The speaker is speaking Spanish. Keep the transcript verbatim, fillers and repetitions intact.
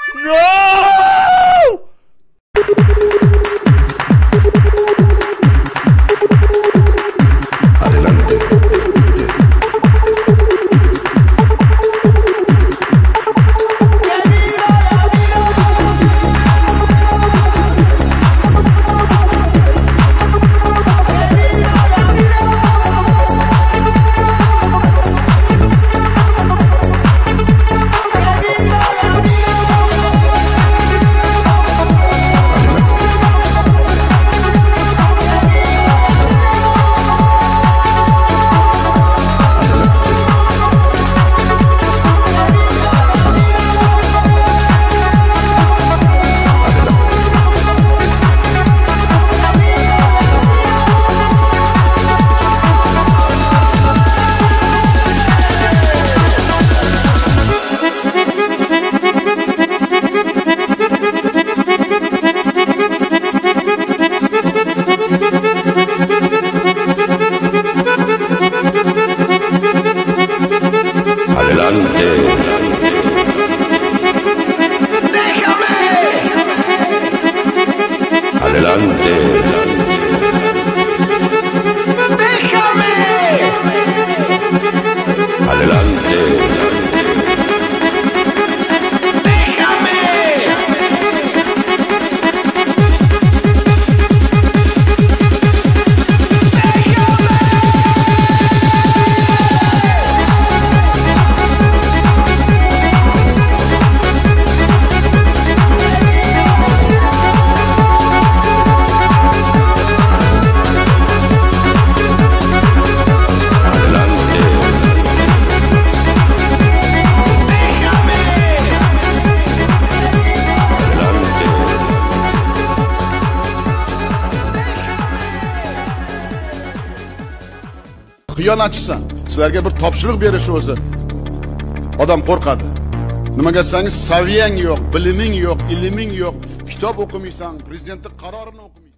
No! Adelante. Déjame. Adelante. Déjame. Xiyonatchisan. Sizlarga bir topshiriq berish o'zi odam qo'rqadi. Nimaga desangiz, saviyang yo'q, biliming yo'q, ilming yo'q, kitob o'qimaysan, prezidentning qarorini o'qimaysan.